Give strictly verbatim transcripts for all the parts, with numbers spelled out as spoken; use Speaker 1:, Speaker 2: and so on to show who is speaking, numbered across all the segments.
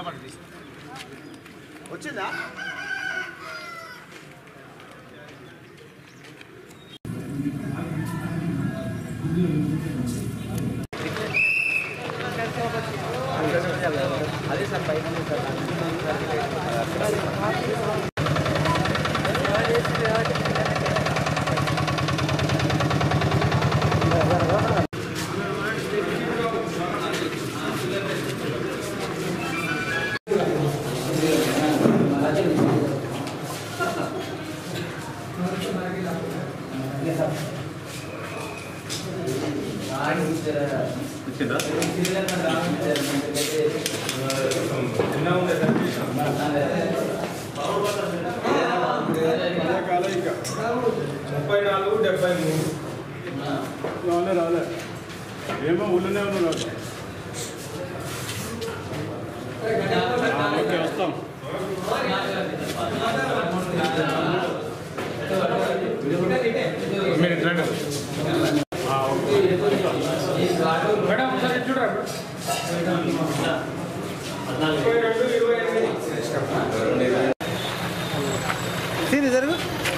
Speaker 1: వచ్చిందా అదే సార్ బయట
Speaker 2: ముప్పై నాలుగు డెబ్బై మూడు రాలే రాలే ఏమో ఊళ్ళోనే ఉన్నాడు వస్తాం మీరు రండి మేడం ఒకసారి చూడరా ముప్పై రెండు ఇరవై ఎనిమిది
Speaker 1: జరుగు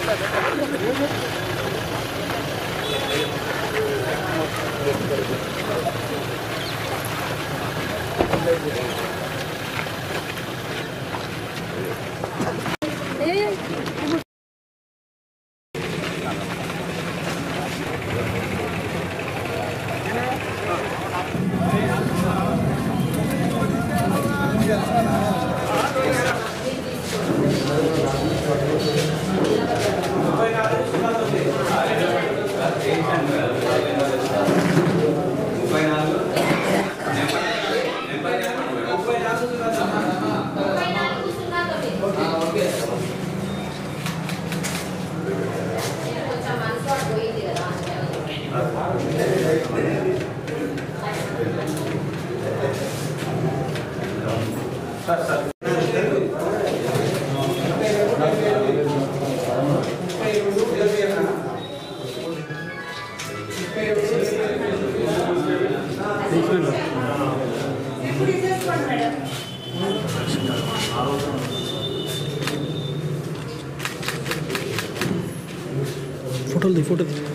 Speaker 3: फोटो दी फोटो दी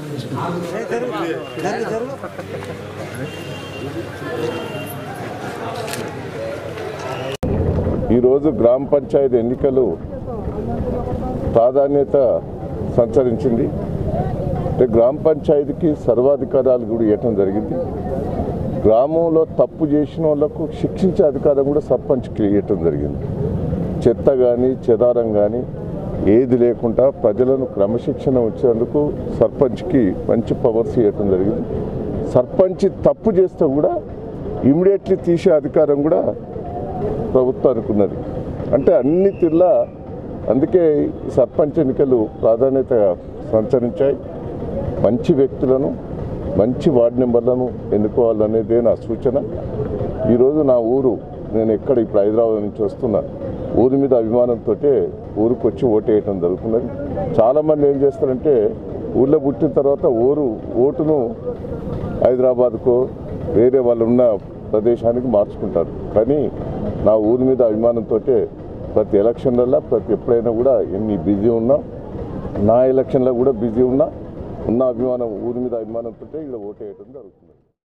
Speaker 4: ఈరోజు గ్రామ పంచాయతీ ఎన్నికలు ప్రాధాన్యత సంచరించింది. అంటే గ్రామ పంచాయతీకి సర్వాధికారాలు కూడా ఇవ్వటం జరిగింది. గ్రామంలో తప్పు చేసిన వాళ్ళకు శిక్షించే అధికారం కూడా సర్పంచ్కి ఇవ్వటం జరిగింది. చెత్త కానీ చెదారం కానీ ఏది లేకుండా ప్రజలను క్రమశిక్షణ వచ్చేందుకు సర్పంచ్కి మంచి పవర్స్ ఇవ్వటం జరిగింది. సర్పంచ్ తప్పు చేస్తే కూడా ఇమ్మీడియట్లీ తీసే అధికారం కూడా ప్రభుత్వానికి ఉన్నది. అంటే అన్ని తీర్లా అందుకే ఈ సర్పంచ్ ఎన్నికలు ప్రాధాన్యత సంచరించాయి. మంచి వ్యక్తులను మంచి వార్డు మెంబర్లను ఎన్నుకోవాలనేదే నా సూచన. ఈరోజు నా ఊరు నేను ఎక్కడ ఇప్పుడు హైదరాబాద్ నుంచి వస్తున్నా ఊరి మీద అభిమానంతో ఊరికి వచ్చి ఓటేయటం జరుగుతున్నది. చాలామంది ఏం చేస్తారంటే ఊళ్ళో పుట్టిన తర్వాత ఊరు ఓటును హైదరాబాద్కో వేరే వాళ్ళు ఉన్న ప్రదేశానికి మార్చుకుంటారు. కానీ నా ఊరి మీద అభిమానంతో ప్రతి ఎలక్షన్లలో ప్రతి ఎప్పుడైనా కూడా ఎన్ని బిజీ ఉన్నా నా ఎలక్షన్లో కూడా బిజీ ఉన్నా ఉన్న అభిమానం ఊరి మీద అభిమానంతో ఇక్కడ ఓటేయటం జరుగుతుంది.